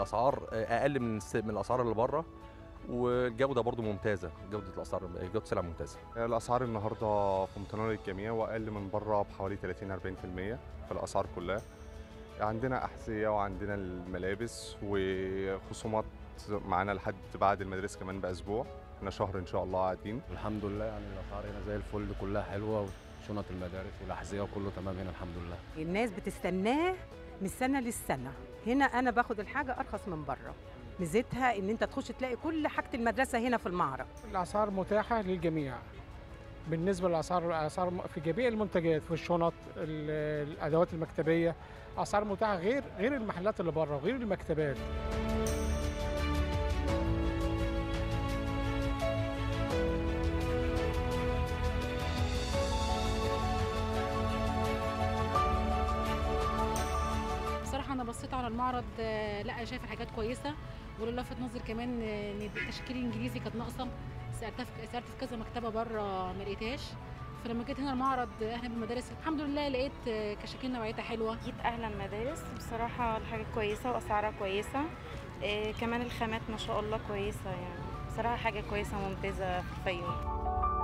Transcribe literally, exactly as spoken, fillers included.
الاسعار اقل من من الاسعار اللي بره، والجوده برضو ممتازه، جوده الاسعار جوده السلع ممتازه. الاسعار النهارده في متناول الجميع واقل من بره بحوالي ثلاثين أربعين في المية في الاسعار كلها. عندنا احذيه وعندنا الملابس وخصومات معانا لحد بعد المدارس كمان باسبوع، احنا شهر ان شاء الله قاعدين. الحمد لله، يعني الاسعار هنا زي الفل، كلها حلوه، وشنط المدارس والاحذيه وكله تمام هنا الحمد لله. الناس بتستناه من السنه للسنه، هنا انا باخد الحاجه ارخص من بره. ميزتها ان انت تخش تلاقي كل حاجه المدرسه هنا في المعرض. الاسعار متاحه للجميع بالنسبه للاسعار، الاسعار في جميع المنتجات، في الشنط، الادوات المكتبيه، اسعار متاحه غير غير المحلات اللي بره وغير المكتبات. بصراحه انا بصيت على المعرض، لا شايفه حاجات كويسه، واللي لفت نظري كمان ان التشكيل الانجليزي كانت ناقصه، سالتها في سالت في كذا مكتبه بره ما لقيتهاش، فلما جيت هنا المعرض اهلا بالمدارس الحمد لله لقيت كشاكيل نوعيتها حلوه. جيت اهلا مدارس، بصراحه الحاجه كويسه واسعارها كويسه، إيه كمان الخامات ما شاء الله كويسه، يعني بصراحه حاجه كويسه ممتازه في الفيوم.